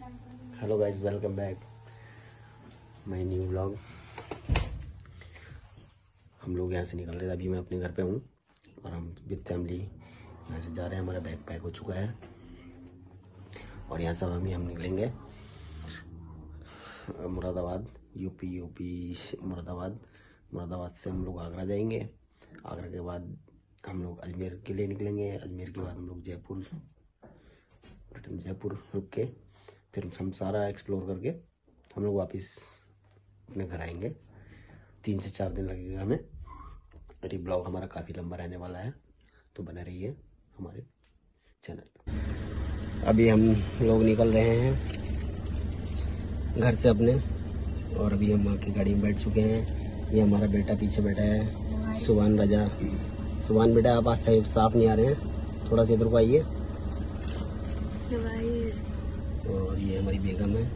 Hello guys, welcome back my new vlog. हम लोग यहाँ से निकल रहे थे, अभी मैं अपने घर पे हूँ और हम विद फैमिली यहाँ से जा रहे हैं। हमारा बैग पैक हो चुका है और यहाँ से हम निकलेंगे मुरादाबाद, यूपी मुरादाबाद से हम लोग आगरा जाएंगे। आगरा के बाद हम लोग अजमेर के लिए निकलेंगे। अजमेर के बाद हम लोग जयपुर रुक के फिर हम सारा एक्सप्लोर करके हम लोग वापस अपने घर आएंगे। 3 से 4 दिन लगेगा हमें और ये ब्लॉग हमारा काफ़ी लंबा रहने वाला है, तो बने रहिए हमारे चैनल। अभी हम लोग निकल रहे हैं घर से अपने और अभी हम वहाँ की गाड़ी में बैठ चुके हैं। ये हमारा बेटा पीछे बैठा है, सुभान रजा। सुभान बेटा, आप आज सही साफ नहीं आ रहे हैं, थोड़ा सा इधर को आइए। और ये हमारी बेगम है।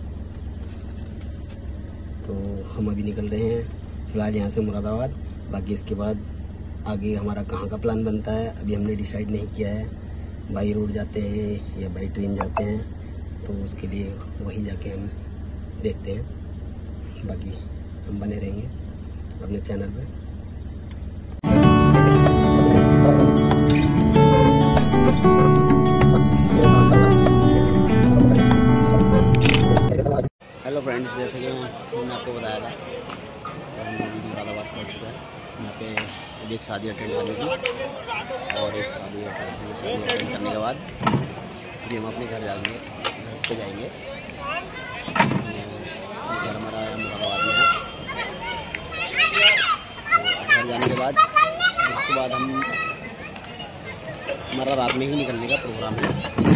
तो हम अभी निकल रहे हैं फिलहाल यहाँ से मुरादाबाद। बाकी इसके बाद आगे हमारा कहाँ का प्लान बनता है अभी हमने डिसाइड नहीं किया है। बाई रोड जाते हैं या बाई ट्रेन जाते हैं, तो उसके लिए वहीं जाके हम देखते हैं। बाकी हम बने रहेंगे अपने चैनल पे। हेलो फ्रेंड्स, जैसे कि मैंने आपको बताया था हम लोग मुरादाबाद पहुँच चुके हैं। यहाँ पे अभी एक शादी अटेंड करनी थी और एक शादी अटेंड करने के बाद अभी हम अपने घर जाएंगे, घर पे जाएंगे। घर हमारा मुरादाबाद में है। तो घर जाने के बाद उसके बाद हमारा रात में ही निकलने का प्रोग्राम है।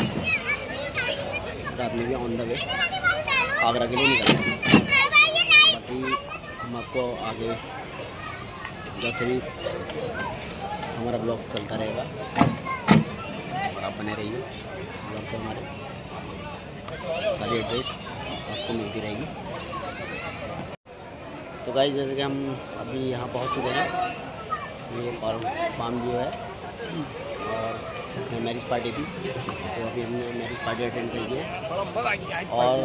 रात में भी ऑन द वे आगरा के लिए निकलना है। बाकी हम आपको आगे जैसे भी हमारा ब्लॉग चलता रहेगा और आप बने रहिए ब्लॉग पे। हमारे सारी अपडेट आपको मिलती रहेगी। तो गाइस, जैसे कि हम अभी यहाँ पहुँच चुके हैं। ये फार्म व्यू है और मैरिज पार्टी थी, तो अभी हमने मैरिज पार्टी अटेंड करी है और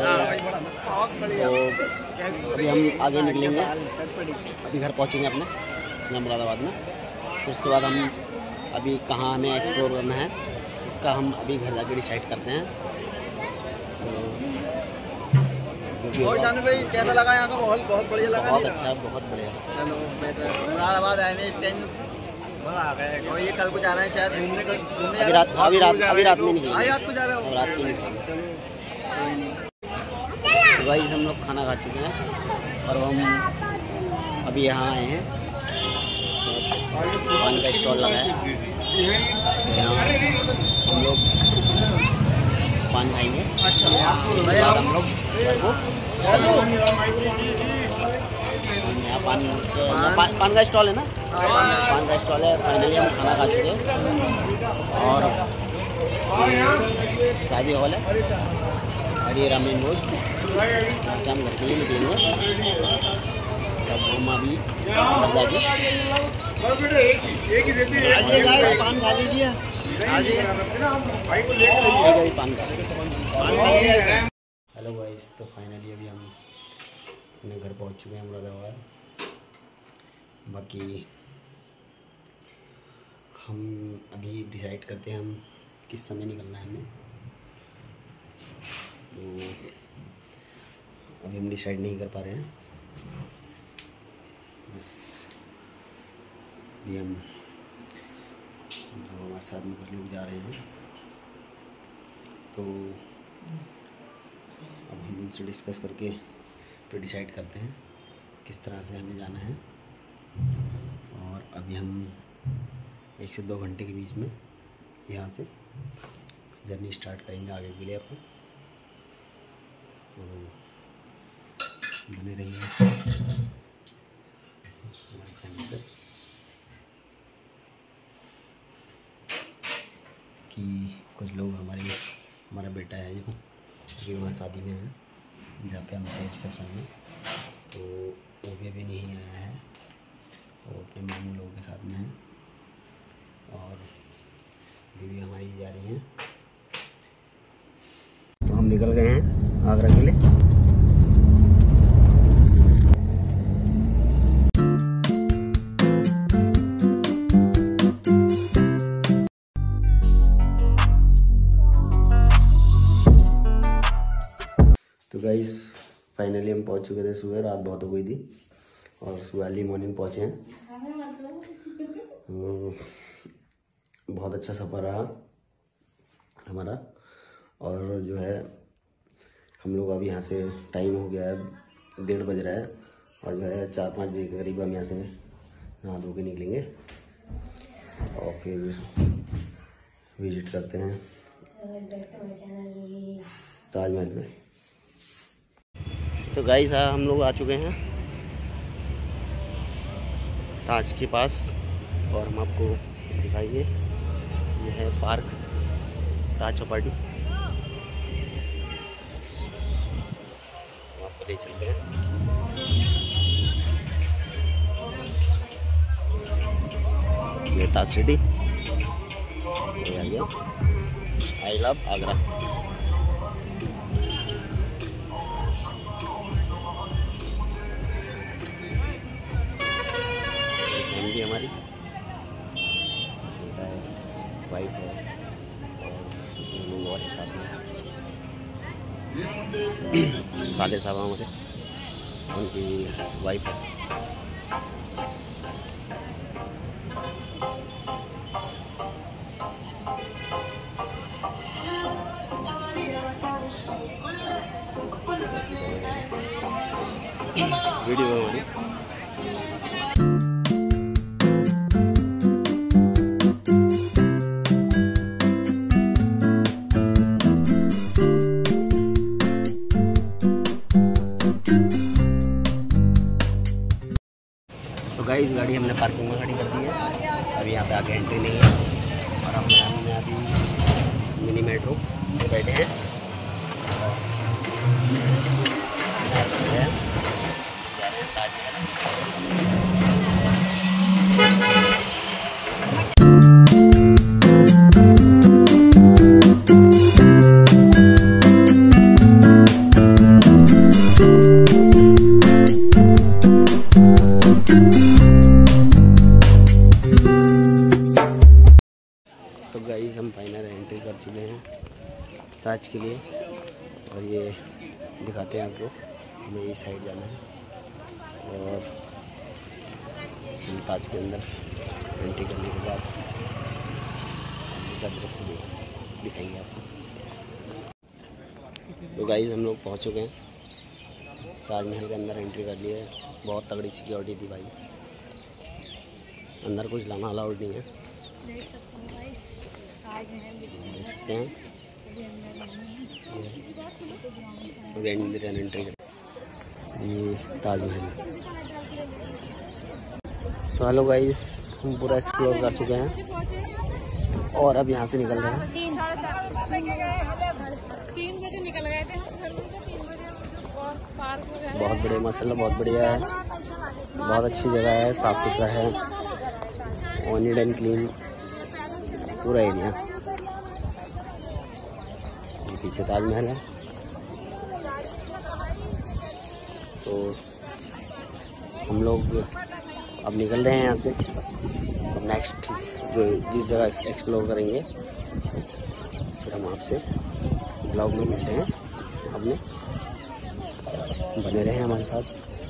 तो अभी हम आगे निकलेंगे। अभी घर पहुंचेंगे अपने यहाँ मुरादाबाद में। तो उसके बाद हम अभी कहाँ हमें एक्सप्लोर करना है उसका हम अभी घर जाके डिसाइड करते हैं। तो शानू भाई, कैसा लगा यहाँ का माहौल? बहुत बढ़िया लगा। बहुत अच्छा, बहुत बढ़िया। चलो, मुरादाबाद आए इस टाइम और ये कल को जा रहे हैं शायद घूमने। अभी रात में नहीं, आज रात को जा रहे हो? रात को नहीं। चलो, कोई नहीं। तो भाई हम लोग खाना खा चुके हैं और हम अभी यहाँ आए हैं। पान का स्टॉल लगा है, यहाँ हम लोग पान खाएंगे। अच्छा, हम लोग यहाँ पान का स्टॉल है ना, पान का स्टॉल है। फाइनली हम खाना खा चुके हैं और शादी हॉल है और ये रामेन रोड। यहाँ से हम घर के लिए निकलेंगे। तब हम अभी पान खा लीजिए। पान का। हेलो गाइस, तो फाइनली अभी हम अपने घर पहुंच चुके हैं मुरादाबाद। बाकी हम अभी डिसाइड करते हैं हम किस समय निकलना है हमें। तो अभी हम डिसाइड नहीं कर पा रहे हैं। बस अभी हम जो हमारे साथ में कुछ लोग जा रहे हैं, तो अब हम उनसे डिस्कस करके फिर डिसाइड करते हैं किस तरह से हमें जाना है। और अभी हम 1 से 2 घंटे के बीच में यहाँ से जर्नी स्टार्ट करेंगे आगे के लिए अपन। तो बने रहिए कि कुछ लोग हमारा बेटा है जो वहाँ शादी में है जहाँ पे हम थे रिसेप्शन में, तो वो भी अभी नहीं आया है। वो अपने मामू लोगों के साथ में है और बीवी हमारी जा रही हैं। तो हम निकल गए हैं आगरा के लिए। तो गाइस फाइनली हम पहुंच चुके थे सुबह, रात बहुत हो गई थी और सुबह अर्ली मॉर्निंग पहुंचे हैं। बहुत अच्छा सफ़र रहा हमारा। और जो है हम लोग अभी यहाँ से टाइम हो गया है 1:30 बज रहा है और जो है 4-5 बजे के करीब हम यहाँ से नहा धो के निकलेंगे और फिर विजिट करते हैं ताजमहल में। तो गाइस हम लोग आ चुके हैं ताज के पास और हम आपको दिखाएंगे। ये है पार्क ताज चौपाटी, आपको ले चलते हैं। ये Taj city, I love Agra. Family हमारी, वाइफ है और लोग और साथ में साले साहब हमारे, उनकी वाइफ है। वीडियो हमारी। तो गाइस गाड़ी हमने पार्किंग में खड़ी कर दी है, अभी यहाँ पे आके एंट्री नहीं है और हमने अभी मिनी मेट्रो में बैठे हैं। तो गाइस हम फाइनल एंट्री कर चुके हैं ताज के लिए और ये दिखाते हैं आपको, हमें इस साइड जाना है और हम ताज के अंदर एंट्री करने के बाद दृश्य दिखाएंगे आपको। तो गाइस हम लोग पहुंच चुके हैं ताजमहल के अंदर, एंट्री कर लिए। बहुत तगड़ी सिक्योरिटी थी भाई, अंदर कुछ लाना अलाउड नहीं है। देख सकते हैं गाइस, ताजमहल देख सकते हैं एंट्री कर, ये ताजमहल। तो हेलो गाइस, हम पूरा एक्सप्लोर कर चुके हैं और अब यहाँ से निकल रहे हैं। 3 बजे निकल गए थे हम घर से, 3 बजे और पार्क में गए। बहुत बढ़िया, माशाल्लाह बहुत बढ़िया है, बहुत अच्छी जगह है, साफ सुथरा है, नीट एंड क्लीन पूरा एरिया। पीछे ताजमहल है। तो हम लोग अब निकल रहे हैं यहाँ से, अब नेक्स्ट जो जिस जगह एक्सप्लोर करेंगे फिर हम आपसे ब्लॉग में मिलते हैं अपने, बने रहे हमारे साथ।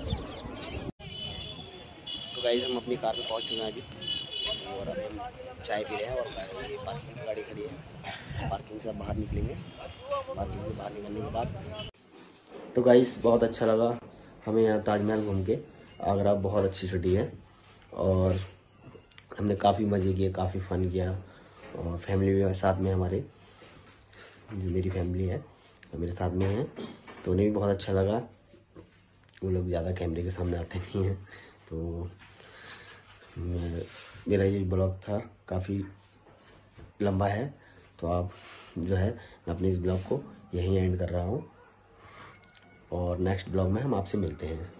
तो गाइस हम अपनी कार में पहुँच चुके हैं अभी और अभी हम चाय पी रहे हैं और पार्किंग में गाड़ी खड़ी है। पार्किंग से बाहर निकलेंगे, पार्किंग से बाहर निकलने के बाद। तो गाइस बहुत अच्छा लगा हमें यहाँ ताजमहल घूम के। आगरा बहुत अच्छी सिटी है और हमने काफ़ी मज़े किए, काफ़ी फ़न किया और फैमिली भी साथ में, हमारे जो मेरी फैमिली है वो मेरे साथ में है, तो उन्हें भी बहुत अच्छा लगा। वो लोग ज़्यादा कैमरे के सामने आते नहीं हैं। तो मेरा ये ब्लॉग था, काफ़ी लंबा है, तो आप जो है मैं अपने इस ब्लॉग को यहीं एंड कर रहा हूँ और नेक्स्ट ब्लॉग में हम आपसे मिलते हैं।